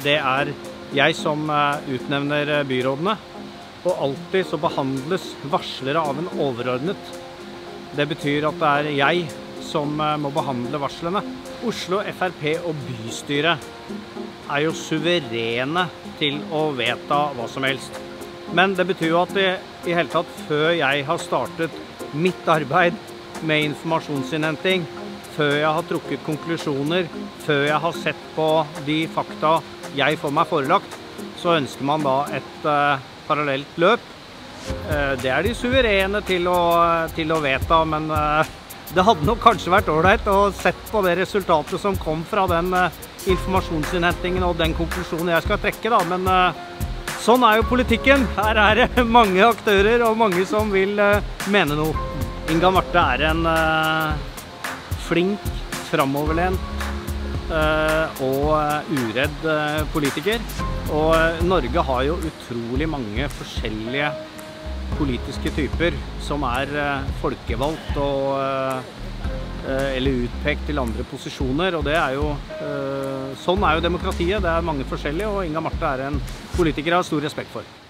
det jeg som utnevner byrådene, og alltid så behandles varslere av en overordnet. Det betyr at det jeg som må behandle varslene. Oslo FrP og bystyret jo suverene til å vedta hva som helst. Men det betyr jo at i hele tatt, før jeg har startet mitt arbeid med informasjonsinnhenting, før jeg har trukket konklusjoner, før jeg har sett på de fakta jeg får meg forelagt, så ønsker man da et parallelt løp. Det de suverene til å vedta, men det hadde nok kanskje vært ålreit å sett på det resultatet som kom fra den informasjonsinnhentingen og den konklusjonen jeg skal trekke da, men sånn jo politikken. Her det mange aktører og mange som vil mene noe. Inga Marte en flink, framoverlent og uredd politiker. Og Norge har jo utrolig mange forskjellige politiske typer som folkevalgt eller utpekt til andre posisjoner, og det jo sånn jo demokratiet. Det mange forskjellige, og Inga Marte en politiker jeg har stor respekt for.